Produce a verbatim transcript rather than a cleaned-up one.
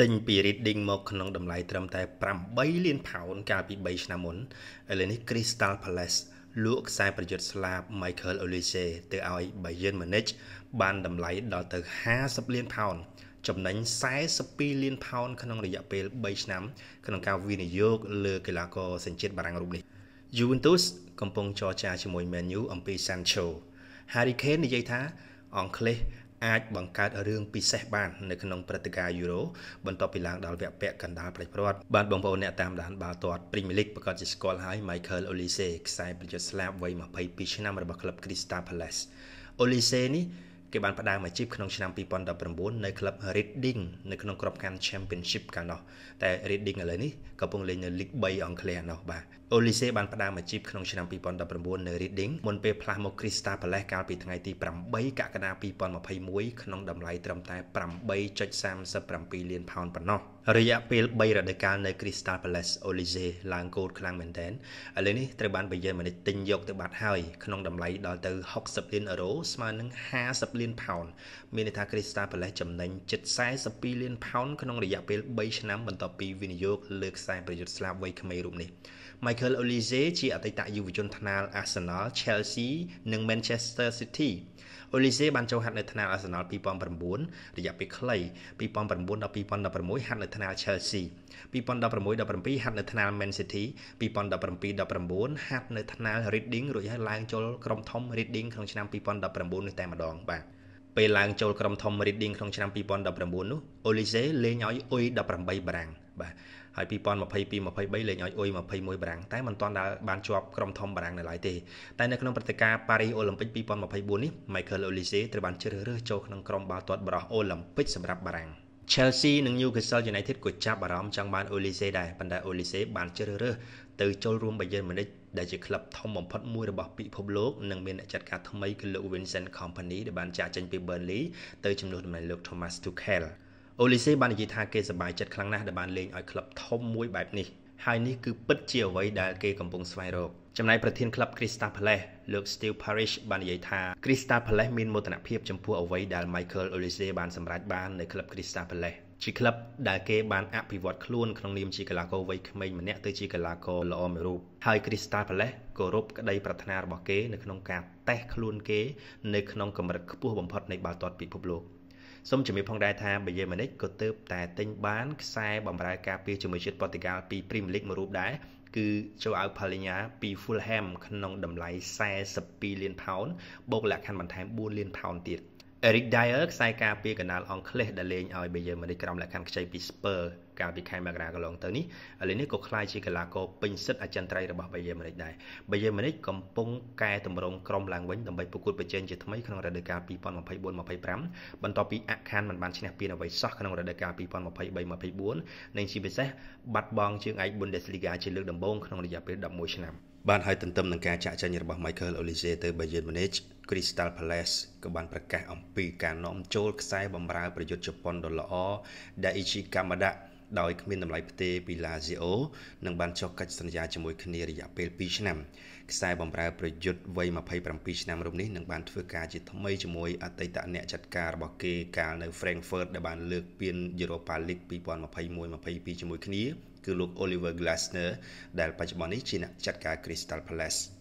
ទិញពី Reading មកក្នុងតម្លៃត្រឹមតែប្រាំបីលានផោនកាលពីបីឆ្នាំមុនឥឡូវនេះ Crystal Palace លក់ខ្សែប្រយុទ្ធស្លាប Michael Olise ទៅឲ្យ Bayern Munich បានតម្លៃដល់ទៅห้าสิบលានផោនចំណេញสี่สิบสองលានផោនក្នុងរយៈពេលបីឆ្នាំក្នុងការវិនិយោគលើកីឡាករសញ្ជាតិបារាំងរូបនេះ Juventus កំពុងចរចាជាមួយ Man U អំពី Sancho Harry Kane និយាយថាអង់គ្លេសអាចបង្កើតរឿងពិសេសបាននៅក្នុងព្រឹត្តិការណ៍ Euro បន្ទាប់ពីឡើងដល់វគ្គពាក់កណ្ដាលផ្លេចព្រាត់បាទបងប្អូនអ្នកតាមដានបាល់ទាត់ Premier League ប្រកាសជាស្គាល់ហើយ Michael Olise ខ្សែប្រយុទ្ធស្លាបវ័យยี่สิบสองឆ្នាំរបស់ក្លឹប Crystal Palace Olise នេះគេបានផ្ដើមអាជីពក្នុងឆ្នាំtwo thousand nineteenនៅក្លឹប Reading នៅក្នុងក្របខ័ណ្ឌ Championship កាលនោះតែ Reading ឥឡូវនេះកំពុងលេងនៅ League three អង់គ្លេសនោះបាទ Olise បានផ្ដើមអាជីពក្នុងឆ្នាំtwo thousand nineteenនៅ Reading មុនពេលផ្លាស់មក Crystal Palace កាលពីថ្ងៃទីeightកក្កដាtwo thousand twenty-oneក្នុងតម្លៃត្រឹមតែeight point three sevenលានផោនប៉ុណ្ណោះរយៈពេលthreeរដូវកាលនៅ Crystal Palace Olise ឡើងកូដខ្លាំងមែនទែនឥឡូវនេះត្រូវបាន Bayern Munich ទិញយកទៅបាត់ហើយក្នុងតម្លៃដល់ទៅsixtyលានអឺរ៉ូស្មើនឹងfiftyលានផោនមានន័យថា Crystal Palace ចំណេញជិតforty-twoលានផោនក្នុងរយៈពេលthreeឆ្នាំបន្ទាប់ពីវិនិយោគលើខ្សែប្រយុទ្ធស្លាបវ័យក្មេងរូបនេះ Michael Olise ជាអតីតយុវជនថ្នាល Arsenal Chelsea និង Manchester City Olise បានចូលហាត់នៅថ្នាល Arsenal two thousand nineរយៈពេលខ្លីtwo thousand nineដល់two thousand sixteenហាត់នៅថ្នាល Chelsea two thousand sixteen seventeenហាត់នៅថ្នាល Man City two thousand seventeen eighteenហាត់នៅថ្នាល Reading រួចហើយឡើងចូលក្រុមធំ Reading ក្នុងឆ្នាំtwo thousand nineteenនេះតែម្ដងបាទពេលឡើងចូលក្រុមធំ Reading ក្នុងឆ្នាំtwo thousand nineteenនោះ Olise លេងឲ្យអ៊ុយeighteenបារាំងបាទហើយtwo thousand twenty-two twenty-threeលេងឲ្យអ៊ុយtwenty-oneបារាំងតែមិនទាន់ដល់បានជាប់ក្រុមធំបារាំងនៅឡើយទេតែនៅក្នុងព្រឹត្តិការណ៍ Paris Olympic two thousand twenty-fourនេះ Michael Olise ត្រូវបានជ្រើសរើសចូលក្នុងក្រុមបាល់ទាត់ប្រុស Olympic សម្រាប់បារាំង Chelsea និង Newcastle United ក៏ចាប់អារម្មណ៍ចង់បាន Olise ដែរប៉ុន្តែ Olise បានជ្រើសរើសទៅចូលរួម Bayern Munich ដែលជាក្លឹបធំបំផុតមួយរបស់ពិភពលោកនិងមានអ្នកចាត់ការថ្មីគឺលោក Vincent Kompany ដែលបានចាក់ចេញពី Burnley ទៅជំនួសតំណែងលោក Thomas Tuchel Olise បាននិយាយថាគេសប្បាយចិត្តខ្លាំងណាស់ដែលបានលេងឲ្យក្លឹបធំមួយបែបនេះហើយនេះគឺពិតជាអ្វីដែលគេកំពុងស្វែងរកចំណែកប្រធានក្លឹប Crystal Palace លោក Steve Parish បាននិយាយថា Crystal Palace មានមោទនភាពចំពោះអ្វីដែល Michael Olise បានសម្រេចបាននៅក្លឹប Crystal Palace ជាក្លឹបដែលគេបានអភិវឌ្ឍខ្លួនក្នុងនាមជាកីឡាករវ័យក្មេងម្នាក់ទៅជាកីឡាករល្អមួយរូបហើយ Crystal Palace គោរពក្តីប្រាថ្នារបស់គេនៅក្នុងការតេស្តខ្លួនគេនៅក្នុងកម្រិតខ្ពស់បំផុតនៃបាល់ទាត់ពិភពលោកសូមជំរាបផងដែរថា Bayern Munich ក៏ទើបតែទិញបានខ្សែបម្រើការពារជាមួយជាតិ Portugal ពី Premier League មួយរូបដែរគឺ Joao Palhinha ពី Fulham ក្នុងតម្លៃforty-twoលានផោនបូកលក្ខខណ្ឌបន្ថែមfourលានផោនទៀត Eric Dier ខ្សែការពារកណ្ដាលអង់គ្លេសដែលលេងឲ្យ Bayern Munich ក្រោមលក្ខខណ្ឌខ្ចីពី Spurs កាលពីខែមករាកន្លងទៅនេះឥឡូវនេះក៏ក្លាយជាកីឡាករពេញសិទ្ធិអចិន្ត្រៃយ៍របស់ Bayern Munich ដែរ Bayern Munich កំពុងកែតម្រង់ក្រុមឡើងវិញដើម្បីប្រកួតប្រជែងជាថ្មីក្នុងរដូវកាលtwo thousand twenty-four twenty-five បន្ទាប់ពីអាក់ខានមិនបានឈ្នះពានអ្វីសោះក្នុងរដូវកាលtwo thousand twenty-three twenty-four និងជាពិសេសបាត់បង់ជើងឯក Bundesliga ជាលើកដំបូងក្នុងរយៈពេលelevenឆ្នាំបានហើយទន្ទឹមនឹងការចាក់ចែងរបស់ Michael Olise ទៅ Bayern Munich Crystal Palace ក៏បានប្រកាសអំពីការនាំចូលខ្សែបម្រើប្រយុទ្ធជប៉ុនដ៏ល្អ Daichi Kamada ដោយគ្មានតម្លៃផ្ទេរពី Lazio និងបានចុះកិច្ចសន្យាជាមួយគ្នារយៈពេលtwoឆ្នាំខ្សែបម្រើប្រយុទ្ធវ័យtwenty-sevenឆ្នាំរូបនេះនឹងបានធ្វើការជាថ្មីជាមួយអតីតអ្នកចាត់ការរបស់គេកាលនៅ Frankfurt ដែលបានលើកពាន Europa League twenty twenty-one twenty-twoជាមួយគ្នាគឺលោក Oliver Glasner ដែលបច្ចុប្បន្ននេះជាអ្នកចាត់ការ Crystal Palace